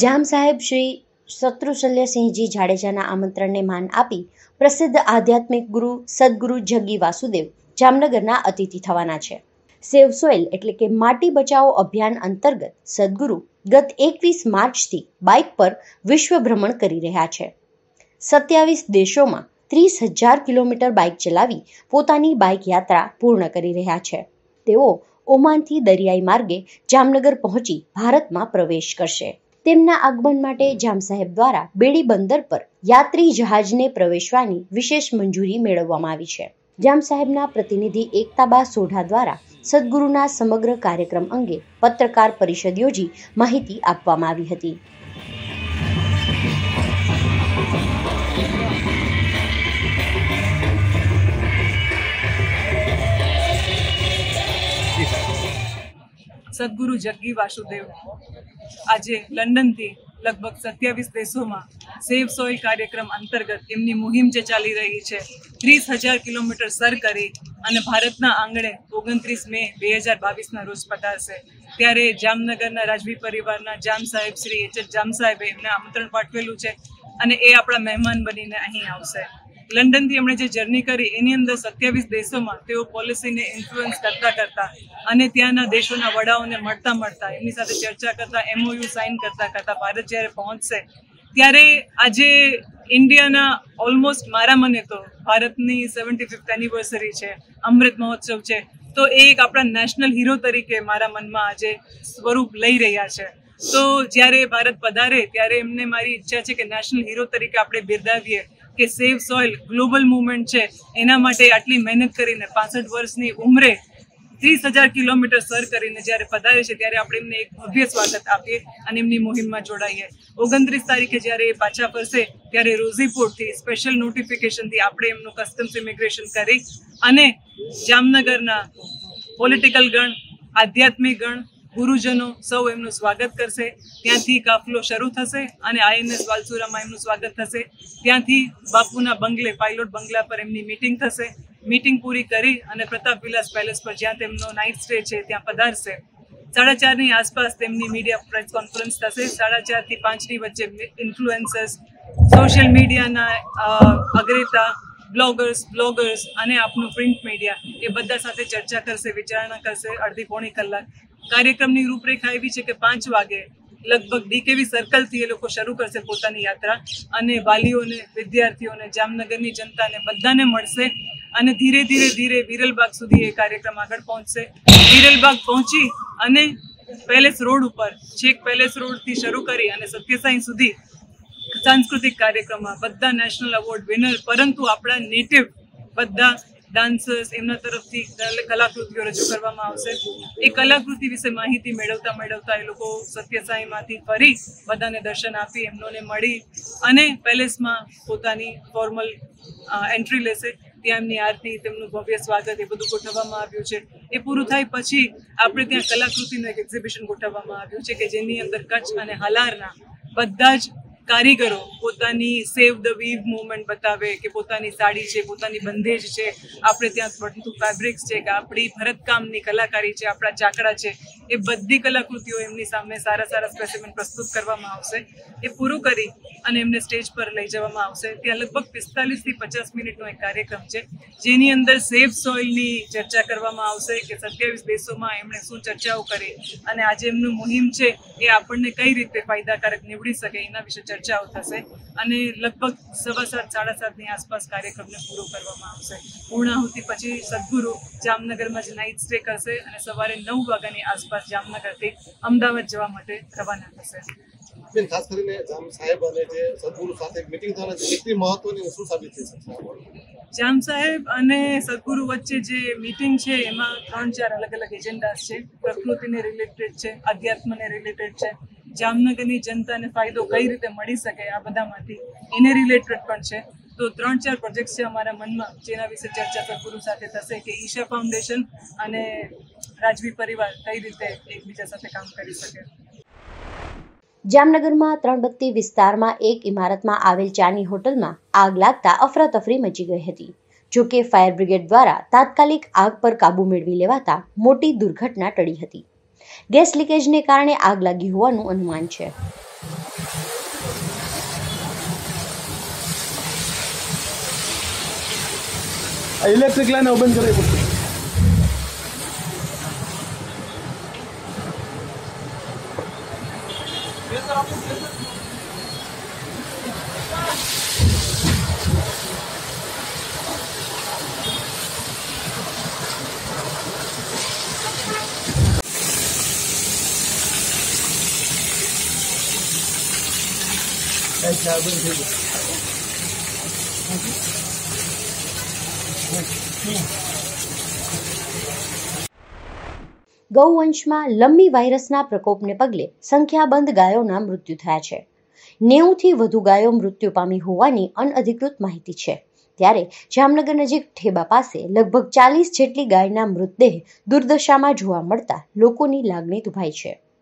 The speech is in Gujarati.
જામ સાહેબ શ્રી શત્રુશલ્યસિંહજી જાડેજાના આમંત્રણને માન આપી પ્રસિદ્ધ આધ્યાત્મિક ગુરુ સદગુરુ જગ્ગી વાસુદેવ જામનગરના અતિથિ થવાના છે. સેવ સોઇલ એટલે કે માટી બચાવો અભિયાન અંતર્ગત સદગુરુ ગત 21 માર્ચથી બાઇક પર વિશ્વ ભ્રમણ કરી રહ્યા છે. 27 દેશોમાં 30,000 કિલોમીટર બાઇક ચલાવી પોતાની બાઇક યાત્રા પૂર્ણ કરી રહ્યા છે. તેઓ ઓમાનથી દરિયાઈ માર્ગે જામનગર પહોંચી ભારતમાં પ્રવેશ કરશે. તેમના આગમન માટે જામ સાહેબ દ્વારા બેડી બંદર પર યાત્રી જહાજને પ્રવેશવાની વિશેષ મંજૂરી મેળવવામાં આવી છે. જામ સાહેબના પ્રતિનિધિ એકતાબા સોઢા દ્વારા સદગુરુના સમગ્ર કાર્યક્રમ અંગે પત્રકાર પરિષદ યોજી માહિતી આપવામાં આવી હતી. સદગુરુ જગ્ગી વાસુદેવ આજે લંડનથી લગભગ 27 દેશોમાં સેવ સોઇલ કાર્યક્રમ અંતર્ગત એમની મુહિમ જે ચાલી રહી છે 30,000 કિલોમીટર સર કરી અને ભારતના આંગણે 29 મે 2022ના રોજ પધારશે. ત્યારે જામનગરના રાજવી પરિવારના જામ સાહેબ શ્રી એચ જામ સાહેબે એમને આમંત્રણ પાઠવેલું છે અને એ આપણા મહેમાન બનીને અહીં આવશે. લંડનથી એમણે જે જર્ની કરી એની અંદર 27 દેશોમાં તેઓ પોલિસીને ઇન્ફ્લુઅન્સ કરતા અને ત્યાંના દેશોના વડાઓને મળતા એમની સાથે ચર્ચા કરતા MOU સાઇન કરતા ભારત જ્યારે પહોંચશે ત્યારે આજે ઇન્ડિયાના ઓલમોસ્ટ મારા મને તો ભારતની 75th એનિવર્સરી છે, અમૃત મહોત્સવ છે, તો એ એક આપણા નેશનલ હીરો તરીકે મારા મનમાં આજે સ્વરૂપ લઈ રહ્યા છે. તો જ્યારે ભારત પધારે ત્યારે એમને મારી ઈચ્છા છે કે નેશનલ હીરો તરીકે આપણે બિરદાવીએ કે સેવ સોઇલ ગ્લોબલ મૂવમેન્ટ છે એના માટે આટલી મહેનત કરીને 65 વર્ષની ઉંમરે 30,000 કિલોમીટર સર કરીને જ્યારે પધારે છે ત્યારે આપણે એમને એક ભવ્ય સ્વાગત આપીએ અને એમની મુહિમમાં જોડાઈએ. 29 તારીખે જ્યારે એ પાછા ફરશે ત્યારે રોઝીપોર્ટથી સ્પેશિયલ નોટિફિકેશનથી આપણે એમનું કસ્ટમ્સ ઇમિગ્રેશન કરી અને જામનગરના પોલિટિકલ ગણ, આધ્યાત્મિક ગણ, ગુરુજનો સૌ એમનું સ્વાગત કરશે. ત્યાંથી કાફલો શરૂ થશે અને INS વાલસુરામાં એમનું સ્વાગત થશે. ત્યાંથી બાપુના બંગલે પાયલોટ બંગલા પર એમની મીટિંગ થશે. મીટિંગ પૂરી કરી અને પ્રતાપ વિલાસ પેલેસ પર જ્યાં તેમનો નાઇટ સ્ટે છે ત્યાં પધારશે. 4:30ની આસપાસ તેમની મીડિયા પ્રેસ કોન્ફરન્સ થશે. 4:30 થી 5ની વચ્ચે ઇન્ફ્લુએન્સર્સ, સોશિયલ મીડિયાના અગ્રતા, બ્લોગર્સ અને આપનું પ્રિન્ટ મીડિયા એ બધા સાથે ચર્ચા કરશે, વિચારણા કરશે અડધી પોણી કલાક. કાર્યક્રમની રૂપરેખા એવી છે કે 5 વાગે લગભગ DKV સર્કલથી એ લોકો શરૂ કરશે પોતાની યાત્રા અને વાલીઓને, વિદ્યાર્થીઓને, જામનગરની જનતાને બધાને મળશે અને ધીરે વિરલબાગ સુધી એ કાર્યક્રમ આગળ પહોંચશે. વિરલબાગ પહોંચી અને પેલેસ રોડ ઉપર છેક પેલેસ રોડથી શરૂ કરી અને સત્યસાઈ સુધી સાંસ્કૃતિક કાર્યક્રમમાં બધા નેશનલ એવોર્ડ વિનર પરંતુ આપણા નેટિવ બધા ડાન્સર્સ એમના તરફથી કલાકૃતિઓ રજૂ કરવામાં આવશે. એ કલાકૃતિ વિશે માહિતી મેળવતા એ લોકો સત્યસાઈમાંથી ફરી બધાને દર્શન આપી એમનોને મળી અને પેલેસમાં પોતાની ફોર્મલ એન્ટ્રી લેશે. ત્યાં એમની આરતી, તેમનું ભવ્ય સ્વાગત એ બધું ગોઠવવામાં આવ્યું છે. એ પૂરું થાય પછી આપણે ત્યાં કલાકૃતિનું એક એક્ઝિબિશન ગોઠવવામાં આવ્યું છે કે જેની અંદર કચ્છ અને હાલારના બધા જ કારીગરો પોતાની સેવ ધ વીવ મૂવમેન્ટ બતાવે કે પોતાની સાડી છે, પોતાની બંધેજ છે, આપણે ત્યાં બનતું ફેબ્રિક્સ છે કે આપણી ભરતકામની કલાકારી છે, આપણા ચાકડા છે, એ બધી કલાકૃતિઓ એમની સામે સારા સ્પેસિમેન પ્રસ્તુત કરવામાં આવશે. એ પૂરું કરી અને એમને સ્ટેજ પર લઈ જવામાં આવશે. ત્યાં લગભગ 45 થી 50 મિનિટનો એક કાર્યક્રમ છે જેની અંદર સેવ સોઇલની ચર્ચા કરવામાં આવશે કે 27 દેશોમાં એમણે શું ચર્ચાઓ કરી અને આજે એમનું મુહિમ છે એ આપણને કઈ રીતે ફાયદાકારક નીવડી શકે એના વિશે ચર્ચાઓ થશે અને લગભગ 7:15-7:30ની આસપાસ કાર્યક્રમને પૂરો કરવામાં આવશે. પૂર્ણાહુતિ પછી સદગુરુ જામનગરમાં જ નાઇટ સ્ટે કરશે અને સવારે 9 વાગ્યાની આસપાસ જામનગરથી અમદાવાદ જવા માટે રવાના થશે. ખાસ કરીને જામ સાહેબ અને જે સદગુરુ સાથે મીટિંગ થવાના છે કેટલી મહત્વની શું સાબિત થઈ શકશે? જામ સાહેબ અને સદગુરુ વચ્ચે જે મીટિંગ છે એમાં 3-4 અલગ એજન્ડાસ છે. પ્રકૃતિને રિલેટેડ છે, અધ્યાત્મને રિલેટેડ છે, જામનગરની જનતાને ફાયદો કઈ રીતે મળી શકે આ બધામાંથી એને રિલેટેડ પણ છે. તો 3-4 પ્રોજેક્ટ છે અમારા મનમાં જેના વિશે ચર્ચા સદગુરુ સાથે થશે કે ઈશા ફાઉન્ડેશન અને રાજવી પરિવાર કઈ રીતે એકબીજા સાથે કામ કરી શકે. જામનગરમાં ત્રણબત્તી વિસ્તારમાં એક ઇમારતમાં આવેલ ચાની હોટલમાં આગ લાગતા અફરાતફરી મચી ગઈ હતી. જોકે ફાયર બ્રિગેડ દ્વારા તાત્કાલિક આગ પર કાબુ મેળવી લેવાતા મોટી દુર્ઘટના ટળી હતી. ગેસ લીકેજને કારણે આગ લાગી હોવાનું અનુમાન છે. ઇલેક્ટ્રિક લાઈન બંધ કરવી પડશે. ગૌવંશમાં લમ્મી વાયરસના પ્રકોપને પગલે સંખ્યાબંધ ગાયોના મૃત્યુ થયા છે. 90થી વધુ ગાયો મૃત્યુ પામી હોવાની અનઅધિકૃત માહિતી છે. ત્યારે જામનગર નજીક ઠેબા પાસે લગભગ 40 જેટલી ગાયના મૃતદેહ દુર્દશામાં જોવા મળતા લોકોની લાગણી દુભાઈ છે.